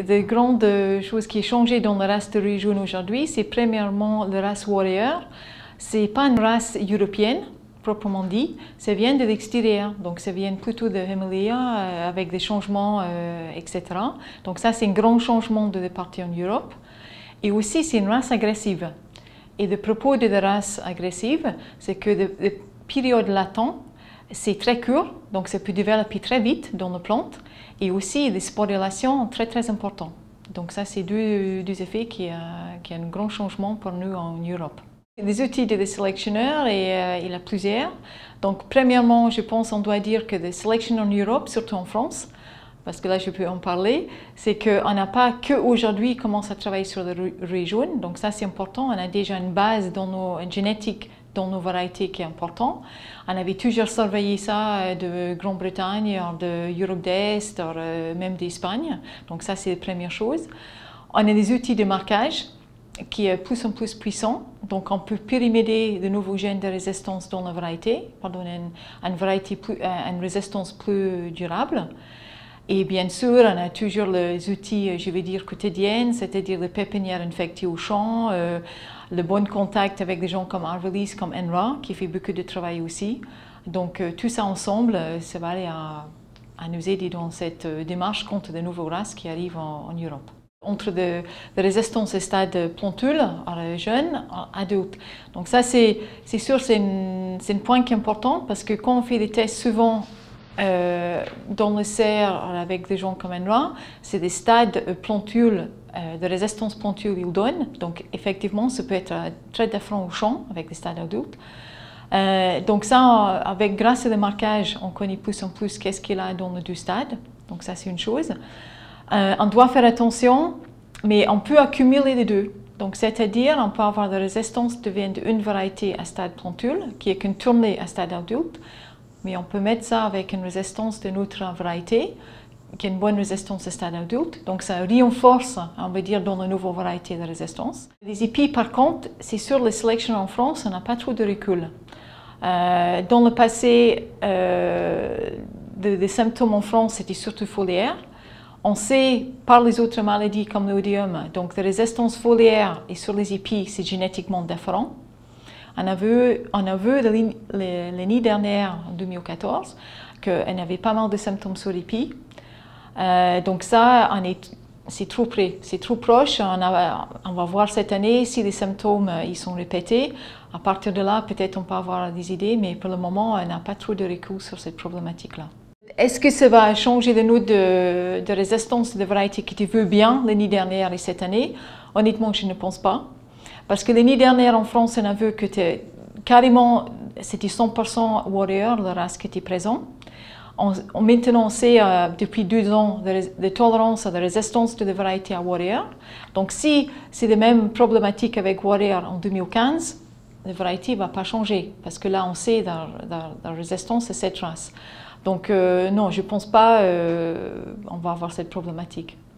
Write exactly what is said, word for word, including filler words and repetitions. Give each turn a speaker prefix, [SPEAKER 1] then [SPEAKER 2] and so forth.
[SPEAKER 1] des grandes choses qui ont changé dans la race de région aujourd'hui, c'est premièrement la race Warrior. Ce n'est pas une race européenne, proprement dit, ça vient de l'extérieur, donc ça vient plutôt de l'Himalaya euh, avec des changements, euh, et cetera. Donc ça, c'est un grand changement de partir en Europe. Et aussi, c'est une race agressive. Et le propos de la race agressive, c'est que la période latente, c'est très court, donc ça peut développer très vite dans la plante. Et aussi, les sporulations sont très très importants. Donc ça, c'est deux, deux effets qui ont qui a un grand changement pour nous en Europe. Les outils des sélectionneurs, et, euh, il y a plusieurs. Donc, premièrement, je pense qu'on doit dire que les sélectionneurs en Europe, surtout en France, parce que là, je peux en parler, c'est qu'on n'a pas qu'aujourd'hui commencé à travailler sur la région. Donc, ça, c'est important. On a déjà une base dans nos une génétique dans nos variétés qui est importante. On avait toujours surveillé ça de Grande-Bretagne, de Europe de l'Est, même d'Espagne. Donc, ça, c'est la première chose. On a des outils de marquage qui est de plus en plus puissant. Donc, on peut périméder de nouveaux gènes de résistance dans la variété pour donner une, une, variété plus, une résistance plus durable. Et bien sûr, on a toujours les outils, je vais dire, quotidiens, c'est-à-dire les pépinières infectées au champ, euh, le bon contact avec des gens comme Arvelis, comme N R A, qui fait beaucoup de travail aussi. Donc, euh, tout ça ensemble, ça va aller à, à nous aider dans cette euh, démarche contre de nouveaux races qui arrivent en, en Europe. Entre de, de résistance au stade plantule, à jeune, à adulte. Donc ça, c'est sûr, c'est un point qui est important parce que quand on fait des tests souvent euh, dans le cerf avec des gens comme N R A, c'est des stades plantules, euh, de résistance plantule qu'ils donnent. Donc effectivement, ça peut être très différent au champ avec des stades adultes. Euh, donc ça, avec, grâce à le marquage, on connaît plus en plus qu'est-ce qu'il y a dans les deux stades. Donc ça, c'est une chose. Euh, on doit faire attention, mais on peut accumuler les deux. Donc, c'est-à-dire, on peut avoir de la résistance qui vient d'une variété à stade plantule, qui est qu'une tournée à stade adulte, mais on peut mettre ça avec une résistance d'une autre variété, qui a une bonne résistance à stade adulte. Donc, ça renforce, on va dire, dans la nouvelle variété de résistance. Les épis, par contre, c'est sur les sélections en France, on n'a pas trop de recul. Euh, dans le passé, euh, les symptômes en France, c'était surtout foliaire. On sait par les autres maladies comme l'oïdium, donc la résistance foliaire et sur les épis, c'est génétiquement différent. On a vu, on a vu l'année dernière, en deux mille quatorze, qu'on avait pas mal de symptômes sur l'épis. Euh, donc ça, c'est trop près, c'est trop proche. On, a, on va voir cette année si les symptômes ils sont répétés. À partir de là, peut-être on peut avoir des idées, mais pour le moment, on n'a pas trop de recul sur cette problématique-là. Est-ce que ça va changer le niveau de, de résistance de variétés qui te veut bien l'année dernière et cette année? Honnêtement, je ne pense pas. Parce que l'année dernière en France, on a vu que carrément, c'était cent pour cent Warrior, la race qui était présente. On, on, maintenant, on sait euh, depuis deux ans de, de tolérance à la résistance de la variété à Warrior. Donc, si c'est la même problématique avec Warrior en deux mille quinze, la variété ne va pas changer. Parce que là, on sait la, la, la résistance à cette race. Donc euh, non, je ne pense pas qu'on euh, va avoir cette problématique.